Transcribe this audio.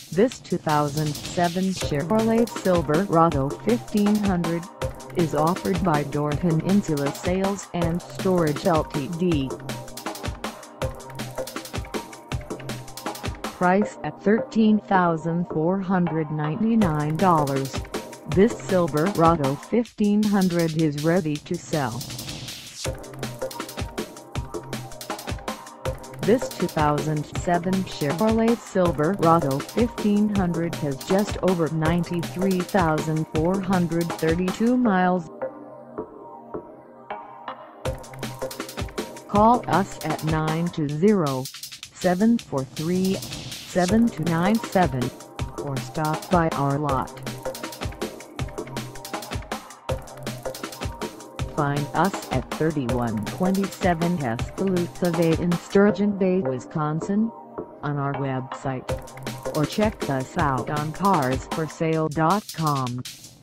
This 2007 Chevrolet Silverado 1500 is offered by Peninsula Sales and Storage Ltd. Price at $13,499. This Silverado 1500 is ready to sell. This 2007 Chevrolet Silverado 1500 has just over 93,432 miles. Call us at 920-743-7297 or stop by our lot. Find us at 3127 S Duluth Ave in Sturgeon Bay, Wisconsin, on our website, or check us out on carsforsale.com.